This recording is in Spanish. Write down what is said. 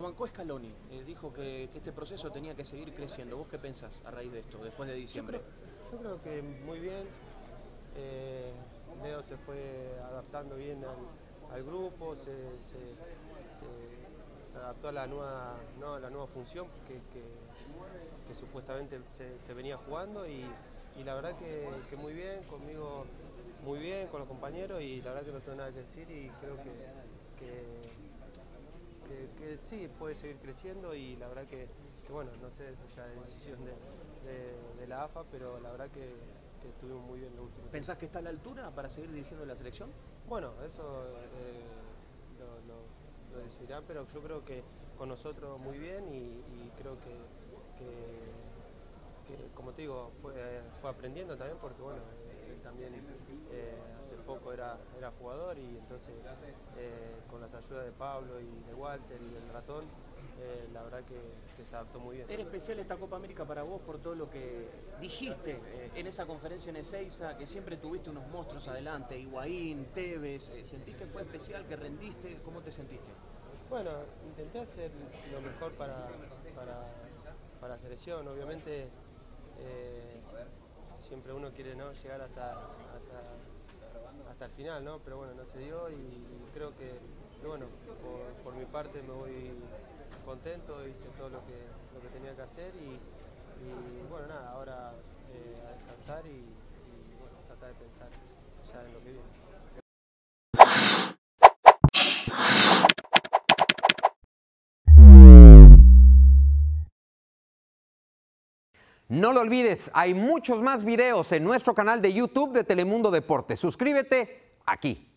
Bancó Scaloni, dijo que este proceso tenía que seguir creciendo. ¿Vos qué pensás a raíz de esto, después de diciembre? Yo creo que muy bien. Leo se fue adaptando bien al grupo, se adaptó a la nueva, ¿no? a la nueva función que supuestamente se venía jugando y la verdad que muy bien, conmigo muy bien, con los compañeros y la verdad que no tengo nada que decir y creo que sí, puede seguir creciendo y la verdad que bueno, no sé, eso ya es decisión de la AFA, pero la verdad que estuvimos muy bien los últimos. ¿Pensás que está a la altura para seguir dirigiendo la selección? Bueno, eso lo decidirán, pero yo creo que con nosotros muy bien y creo que, como te digo, fue aprendiendo también porque bueno, él también hace poco era jugador y entonces con las ayudas de Pablo y de Walter y del ratón, la verdad que se adaptó muy bien. ¿Era especial esta Copa América para vos por todo lo que dijiste en esa conferencia en Ezeiza, que siempre tuviste unos monstruos adelante, Higuaín, Tevez? ¿Sentís que fue especial, que rendiste? ¿Cómo te sentiste? Bueno, intenté hacer lo mejor para la selección, obviamente siempre uno quiere, ¿no?, llegar hasta el final, ¿no? Pero bueno, no se dio y creo que bueno, por mi parte me voy contento, hice todo lo que tenía que hacer y bueno, nada, ahora a descansar y bueno, tratar de pensar ya en lo que viene. No lo olvides, hay muchos más videos en nuestro canal de YouTube de Telemundo Deportes. Suscríbete aquí.